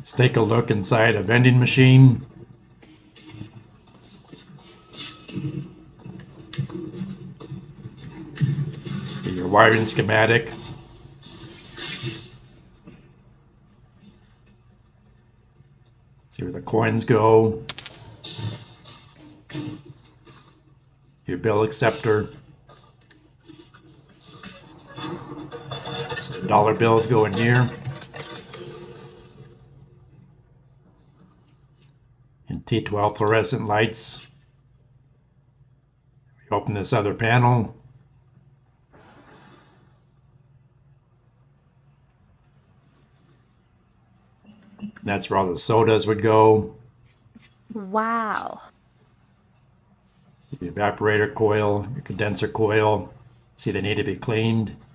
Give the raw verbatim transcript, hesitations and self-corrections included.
Let's take a look inside a vending machine. Get your wiring schematic. See where the coins go. Your bill acceptor. So the dollar bills go in here. And T twelve fluorescent lights. We open this other panel. That's where all the sodas would go. Wow. The evaporator coil, your condenser coil. See, they need to be cleaned.